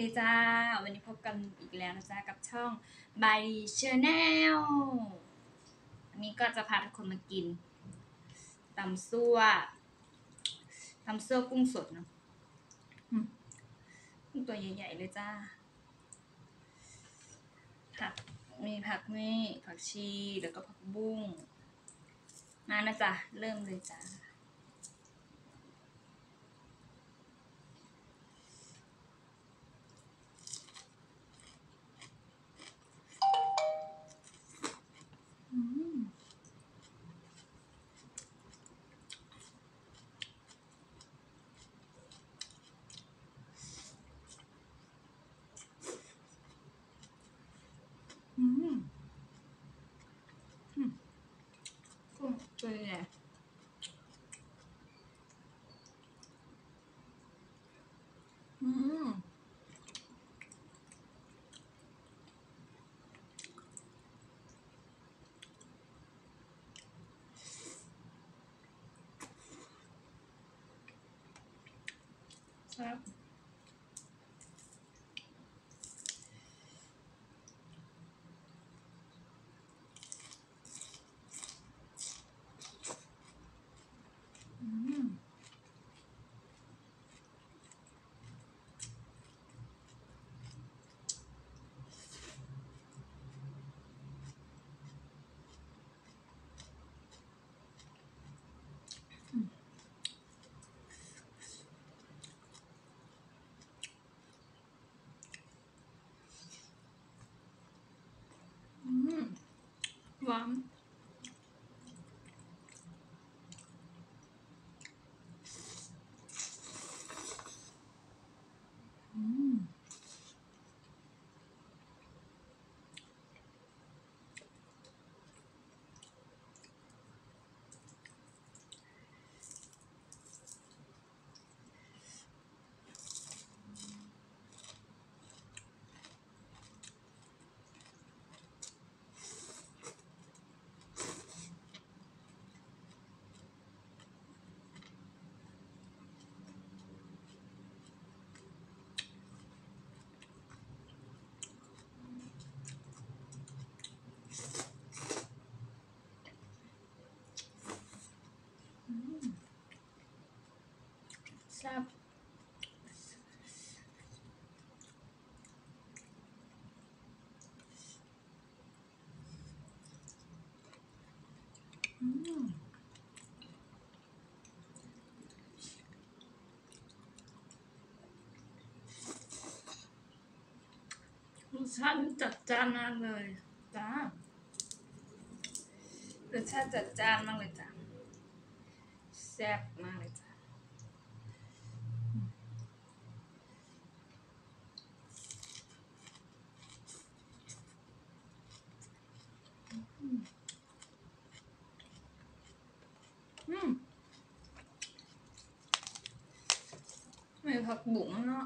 ดีจ้าวันนี้พบกันอีกแล้วนะจ๊ะกับช่อง By Channel อันนี้ก็จะพาทุกคนมากินตำซั่วกุ้งสดเนาะกุ้งตัวใหญ่ๆเลยจ้ามีผักนี่ผักชีแล้วก็ผักบุ้งมานะจ๊ะเริ่มเลยจ้ากุ้งตัวใหญ่ครับหวานแซ่บรสชาติจัดจ้านมากเลยจ้ารสชาติจัดจ้านมากเลยจ้าแซ่บมากเลยจ้ามีผักบุ๋งเนาะ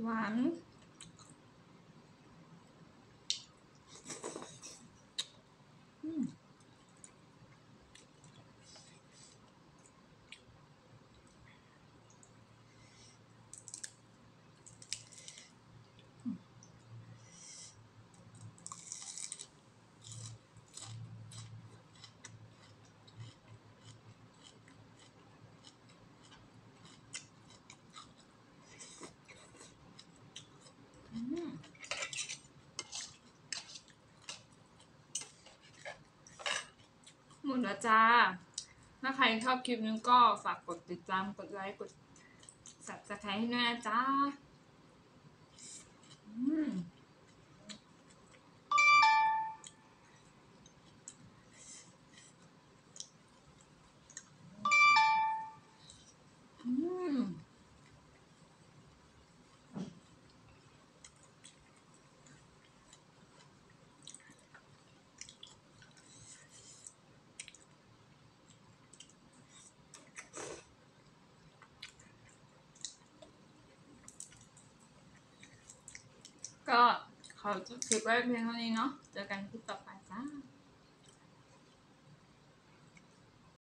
หวานหมดแล้วจ้า ถ้าใครชอบคลิปนี้ก็ฝากกดติดตาม กดไลค์ กด Subscribe ให้ด้วยนะจ้าก็ขอจบคลิปไว้เพียงเท่านี้เนาะ เจอกันคลิปต่อไปจ้า